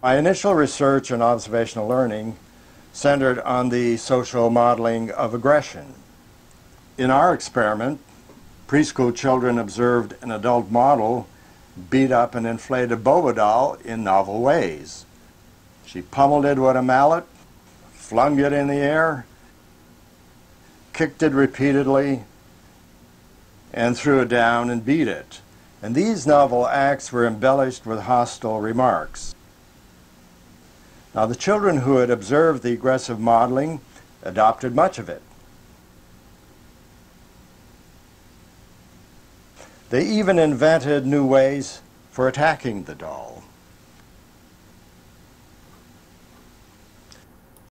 My initial research in observational learning centered on the social modeling of aggression. In our experiment, preschool children observed an adult model beat up an inflated Bobo doll in novel ways. She pummeled it with a mallet, flung it in the air, kicked it repeatedly, and threw it down and beat it. And these novel acts were embellished with hostile remarks. Now, the children who had observed the aggressive modeling adopted much of it. They even invented new ways for attacking the doll.